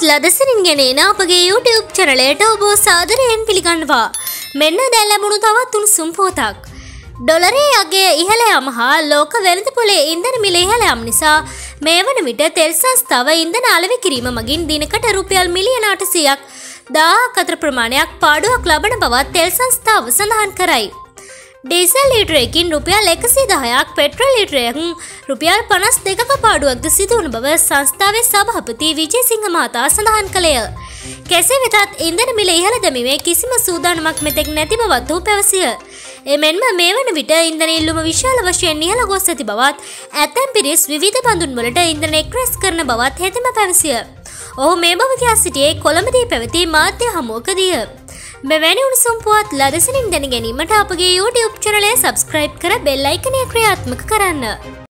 පුවත් ලදසනින් ගෙනෙන අපගේ YouTube චැනලයට ඔබ සාදරයෙන් පිළිගන්නවා. මෙන්න දැන් ලැබුණු තවත් උණුසුම් පුවතක්. ඩොලරේ අගය ඉහළ යාම හා ලෝක වෙළඳපොලේ ඉන්ධන මිල ඉහළ යාම නිසා මේ වන විට තෙල් සංස්ථාව ඉන්ධන අලෙවි කිරීම මගින් දිනකට රුපියල් මිලියන 800ක් 1000ක් අතර ප්‍රමාණයක් පාඩුවක් ලබන බවත් තෙල් සංස්ථාව සඳහන් කරයි. ඩීසල් ලීටරයකින් රුපියල් 110ක් පෙට්‍රල් ලීටරයකින් රුපියල් 52ක පාඩුවක්ද සිදු වන බව සංස්ථාවේ සභාපති විජේසිංහ මහතා සඳහන් කළේය. කෙසේ වෙතත් ඉන්ධන මිල ඉහළ දැමීමේ කිසිම සූදානමක් මෙතෙක් නැති බවත් ඔහු පැවසිය. එමෙන්ම මේ වන විට ඉන්ධන ඉල්ලුම විශාල වශයෙන් ඉහළ ගොස් ඇති බවත් ඇතැම් පිරිස් විවිධ බඳුන් වලට ඉන්ධන එක්රැස් කරන බවත් හෙතෙම පැවසිය. ඔහු මේ බව කියා සිටියේ කොළඹදී පැවති මාධ්‍ය හමුවකදීය. මෙවැනි උණුසුම් පුවත් ලදසනින් දැන ගැනීමට අපගේ YouTube චැනලය සබ්ස්ක්‍රයිබ් කර බෙල් අයිකනය ක්‍රියාත්මක කරන්න.